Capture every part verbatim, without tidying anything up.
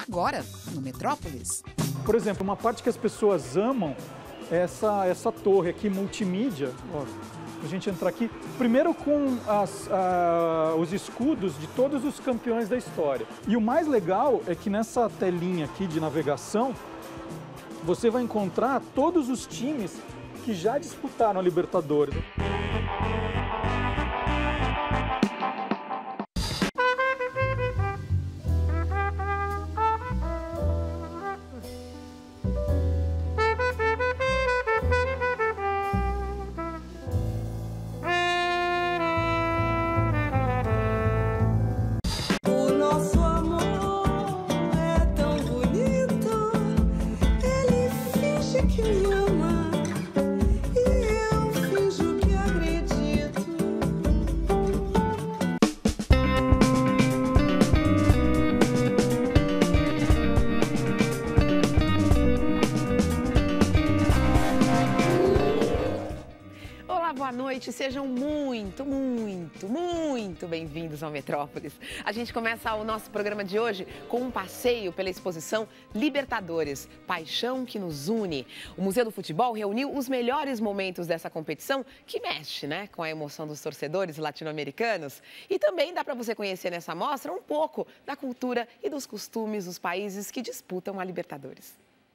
agora no Metrópolis. Por exemplo, uma parte que as pessoas amam é essa, essa torre aqui, multimídia. Ó, a gente entrar aqui, primeiro com as, a, os escudos de todos os campeões da história. E o mais legal é que nessa telinha aqui de navegação, você vai encontrar todos os times que já disputaram a Libertadores. Boa noite, sejam muito, muito, muito bem-vindos ao Metrópolis. A gente começa o nosso programa de hoje com um passeio pela exposição Libertadores, Paixão que nos une. O Museu do Futebol reuniu os melhores momentos dessa competição que mexe, né, com a emoção dos torcedores latino-americanos. E também dá para você conhecer nessa mostra um pouco da cultura e dos costumes dos países que disputam a Libertadores.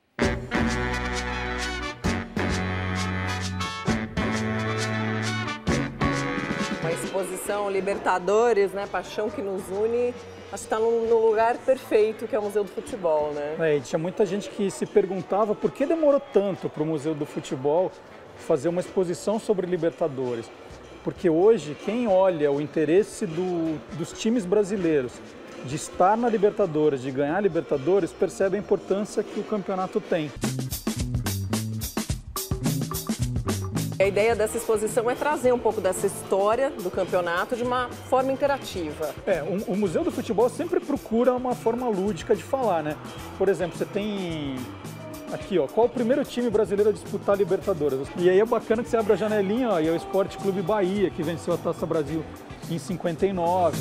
Uma exposição Libertadores, né? Paixão que nos une. Acho que está no, no lugar perfeito, que é o Museu do Futebol, né? É, e tinha muita gente que se perguntava por que demorou tanto para o Museu do Futebol fazer uma exposição sobre Libertadores. Porque hoje, quem olha o interesse do, dos times brasileiros de estar na Libertadores, de ganhar a Libertadores, percebe a importância que o campeonato tem. A ideia dessa exposição é trazer um pouco dessa história do campeonato de uma forma interativa. É, o, o Museu do Futebol sempre procura uma forma lúdica de falar, né? Por exemplo, você tem aqui, ó, qual o primeiro time brasileiro a disputar a Libertadores? E aí é bacana que você abre a janelinha, ó, e é o Sport Clube Bahia, que venceu a Taça Brasil em cinquenta e nove.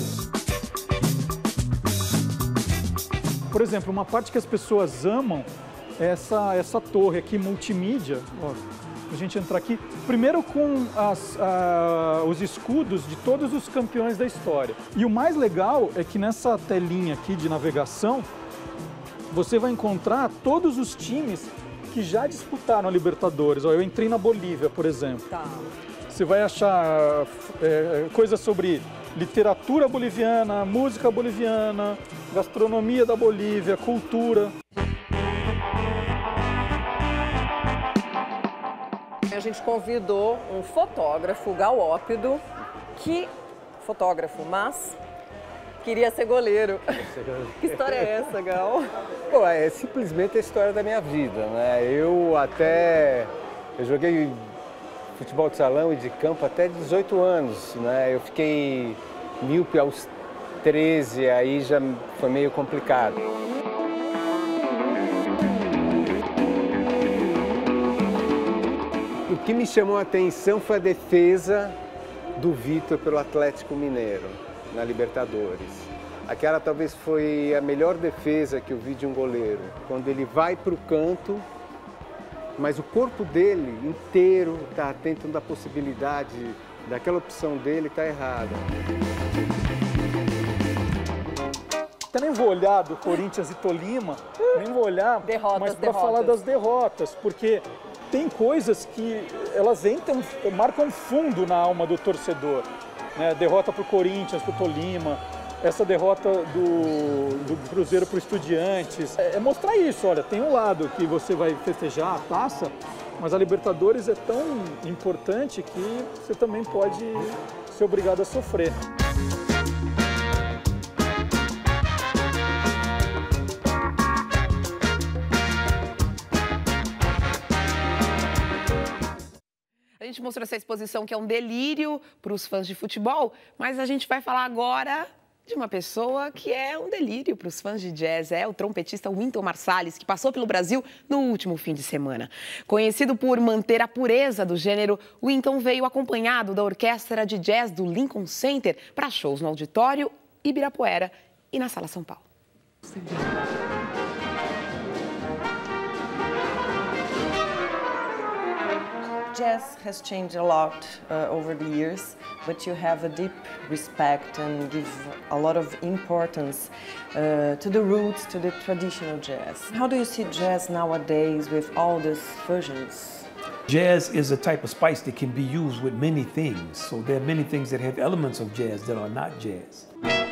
Por exemplo, uma parte que as pessoas amam é essa, essa torre aqui, multimídia, ó. A gente entrar aqui, primeiro com as, a, os escudos de todos os campeões da história. E o mais legal é que nessa telinha aqui de navegação, você vai encontrar todos os times que já disputaram a Libertadores. Ó, eu entrei na Bolívia, por exemplo. Tá. Você vai achar é, coisas sobre literatura boliviana, música boliviana, gastronomia da Bolívia, cultura. A gente convidou um fotógrafo, Galópido, que fotógrafo, mas queria ser goleiro. Que história é essa, Gal? Pô, é simplesmente a história da minha vida, né? Eu até eu joguei futebol de salão e de campo até dezoito anos, né? Eu fiquei míope aos treze, aí já foi meio complicado. O que me chamou a atenção foi a defesa do Vitor pelo Atlético Mineiro, na Libertadores. Aquela talvez foi a melhor defesa que eu vi de um goleiro. Quando ele vai para o canto, mas o corpo dele inteiro está tentando a possibilidade daquela opção dele está errada. Eu nem vou olhar do Corinthians e Tolima, nem vou olhar, derrotas, mas para falar das derrotas, porque tem coisas que elas entram, marcam fundo na alma do torcedor. Né? Derrota para o Corinthians, para o Tolima, essa derrota do, do Cruzeiro para o Estudiantes. É, é mostrar isso, olha, tem um lado que você vai festejar a taça, mas a Libertadores é tão importante que você também pode ser obrigado a sofrer. A gente mostrou essa exposição que é um delírio para os fãs de futebol, mas a gente vai falar agora de uma pessoa que é um delírio para os fãs de jazz. É o trompetista Wynton Marsalis, que passou pelo Brasil no último fim de semana. Conhecido por manter a pureza do gênero, Wynton veio acompanhado da orquestra de jazz do Lincoln Center para shows no Auditório Ibirapuera e na Sala São Paulo. Jazz has changed a lot uh, over the years, but you have a deep respect and give a lot of importance uh, to the roots, to the traditional jazz. How do you see jazz nowadays with all these fusions? Jazz is a type of spice that can be used with many things. So there are many things that have elements of jazz that are not jazz.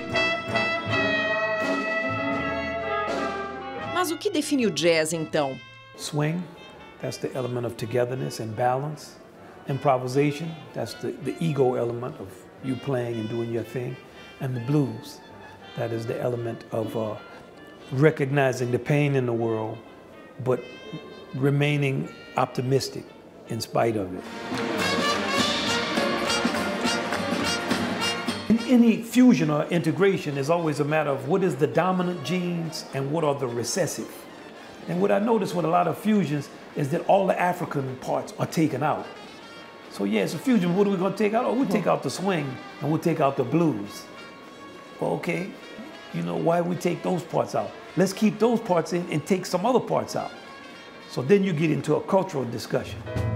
Mas o que define o jazz, então? Swing, that's the element of togetherness and balance. Improvisation, that's the, the ego element of you playing and doing your thing. And the blues, that is the element of uh, recognizing the pain in the world, but remaining optimistic in spite of it. In any fusion or integration is always a matter of what is the dominant genes and what are the recessive. And what I notice with a lot of fusions is that all the African parts are taken out. So yeah, it's a fusion. What are we going to take out? Oh, we'll take out the swing and we'll take out the blues. Well, okay, you know, why we take those parts out? Let's keep those parts in and take some other parts out. So then you get into a cultural discussion.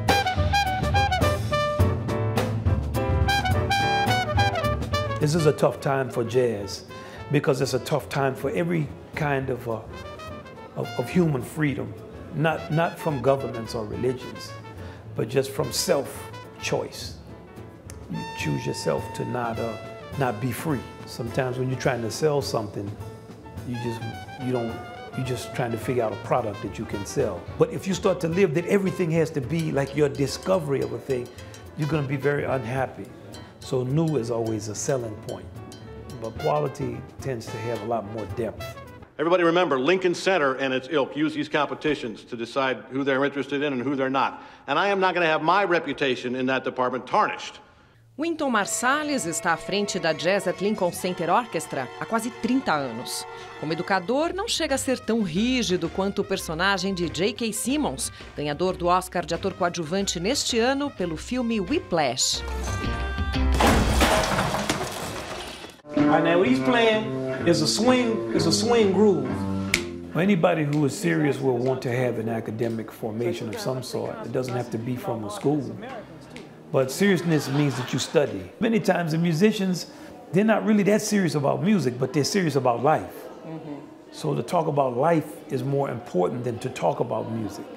This is a tough time for jazz because it's a tough time for every kind of, uh, of, of human freedom, not, not from governments or religions, but just from self-choice. You choose yourself to not, uh, not be free. Sometimes when you're trying to sell something, you just, you don't, you're just trying to figure out a product that you can sell. But if you start to live that everything has to be like your discovery of a thing, you're going to be very unhappy. So new is always a selling point, but quality tends to have a lot more depth. Everybody remember, Lincoln Center and its ilk use these competitions to decide who they're interested in and who they're not. And I am not going to have my reputation in that department tarnished. Wynton Marsalis está à frente da Jazz at Lincoln Center Orchestra há quase trinta anos. Como educador, não chega a ser tão rígido quanto o personagem de J K. Simmons, ganhador do Oscar de ator coadjuvante neste ano pelo filme Whiplash. All right, now what he's playing is a swing, is a swing groove. Anybody who is serious will want to have an academic formation of some sort. It doesn't have to be from a school. But seriousness means that you study. Many times the musicians, they're not really that serious about music, but they're serious about life. Mm-hmm. So to talk about life is more important than to talk about music.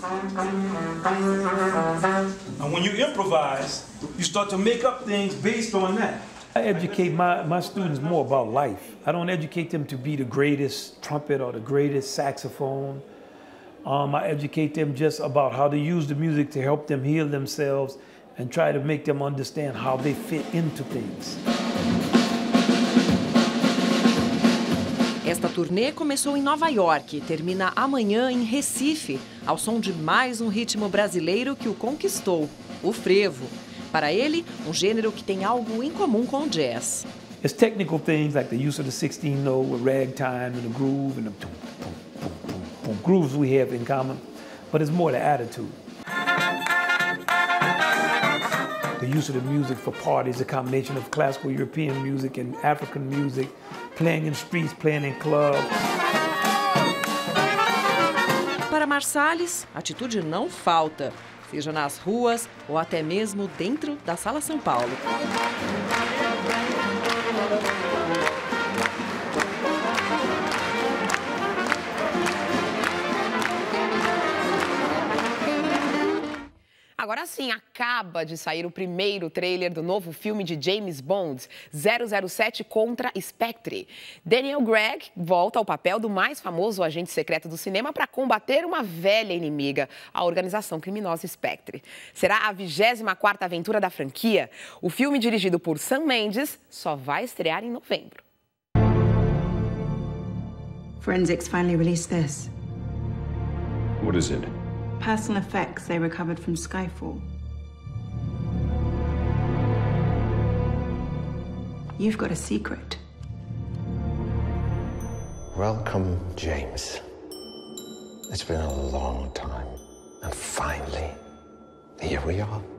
And when you improvise, you start to make up things based on that. I educate my, my students more about life. I don't educate them to be the greatest trumpet or the greatest saxophone. Um, I educate them just about how to use the music to help them heal themselves and try to make them understand how they fit into things. Esta turnê começou em Nova York e termina amanhã em Recife, ao som de mais um ritmo brasileiro que o conquistou, o frevo. Para ele, um gênero que tem algo em comum com o jazz. It's technical things like the use of the sixteen note with ragtime and the groove and the boom, boom, boom, boom, boom, grooves we have in common, but it's more the attitude. The use of the music for parties, a combination of classical European music and African music, playing in streets, playing in clubs. Para Marsalis, atitude não falta, seja nas ruas ou até mesmo dentro da Sala São Paulo. Agora sim, acaba de sair o primeiro trailer do novo filme de James Bond, zero zero sete contra Spectre. Daniel Craig volta ao papel do mais famoso agente secreto do cinema para combater uma velha inimiga, a organização criminosa Spectre. Será a vigésima quarta aventura da franquia. O filme, dirigido por Sam Mendes, só vai estrear em novembro. Forensics finally released this. What is it? Personal effects they recovered from Skyfall. You've got a secret. Welcome, James. It's been a long time. And finally, here we are.